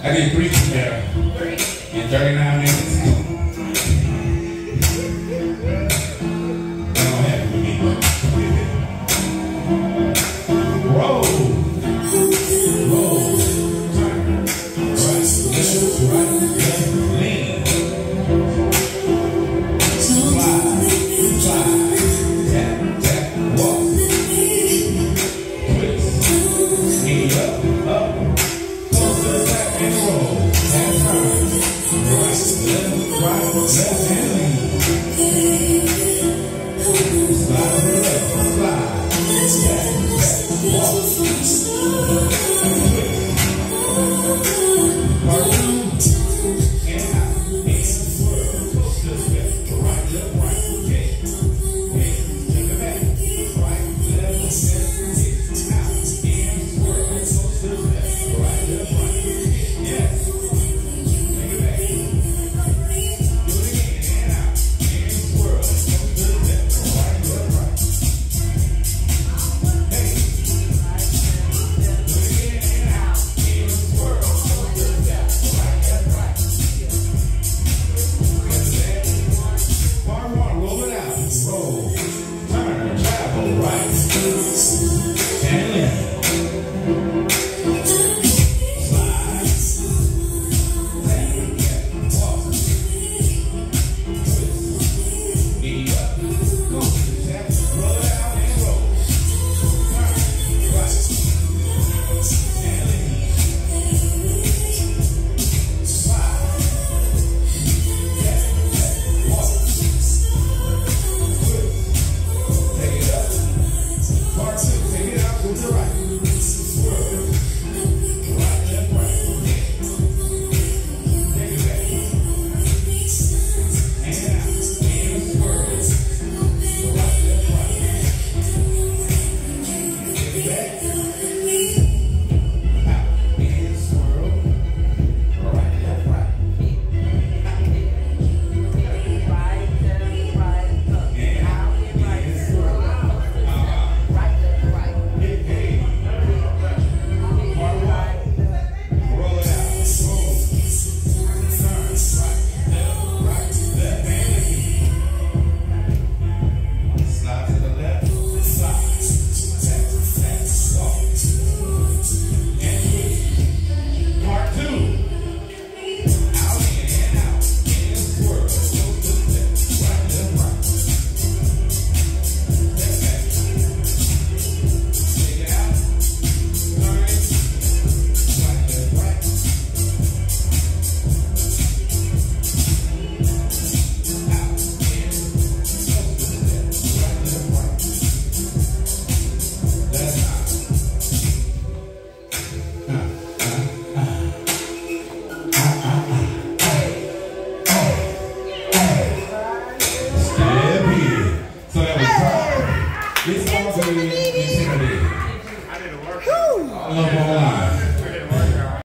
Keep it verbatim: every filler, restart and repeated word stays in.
I did three from there in thirty-nine minutes. That don't happen with me. Roll. Roll. Turn. Right, left, right, left, lean. Slide, slide, tap, tap, walk. Twist. Knee up, up. And roll, and turn, right, left, right, left, and lean. Slide to the left, slide, back, back, walk, twist. Part two, and out, and swirl, close to the left, right, left, right, kick, kick, take it back, right, left, left, kick, out, and swirl, close to the left, right, left, right. Yes. Take it back. Do it again and out. And swirl. Go to the left. Right, left, right. Hey. Do it again and out. And swirl. Go to the left. Right, left, right. Get that. Part one. Roll it out. Roll. Turn. Travel. Right. And left. This song is intimidating. I didn't work.